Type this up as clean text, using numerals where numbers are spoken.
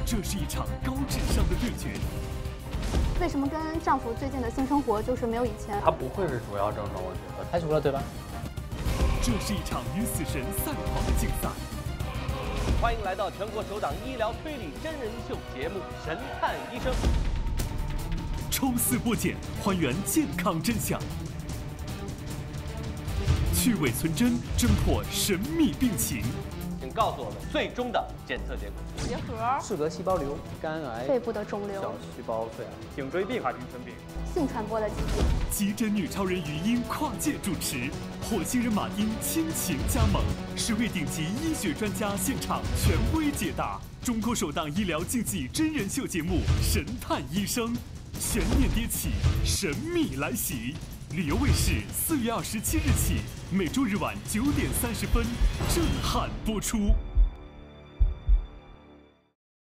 这是一场高智商的对决。 为什么跟丈夫最近的性生活就是没有以前？ 他不会是主要症状，我觉得排除了，对吧？ 这是一场与死神赛跑的竞赛。 欢迎来到全国首档医疗推理真人秀节目《神探医生》， 抽丝剥茧，还原健康真相，去伪存真，侦破神秘病情。 请告诉我们最终的检测结果。 结核、 适得细胞瘤、肝癌、 肺部的肿瘤、 小细胞肺癌、 颈椎病、帕金森病、 性传播的疾病。 急诊女超人余音跨界主持，火星人马丁亲情加盟，10位顶级医学专家现场权威解答。中国首档医疗竞技真人秀节目《神探医生》，悬念迭起，神秘来袭。旅游卫视4月27日起，每周日晚9点30分震撼播出。